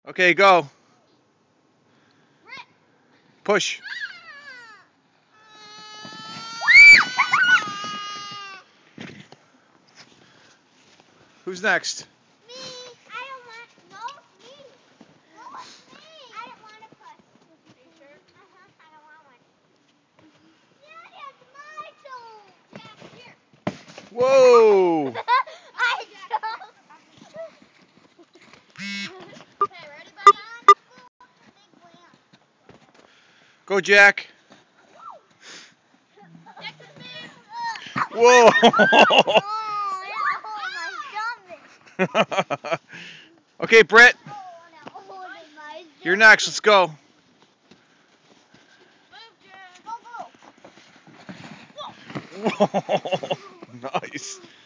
Okay, go. Push. Who's next? Me. I don't want. No, it's me. No, it's me. I don't want to push. Are you sure? I don't want one. Yeah, it's my tool. Yeah, here. Whoa! I don't. Okay, ready, buddy? Go, Jack. Next is me. Whoa! Oh, my stomach. Okay, Britt. Oh, my You're next. Let's go. Go, go. Whoa! Nice.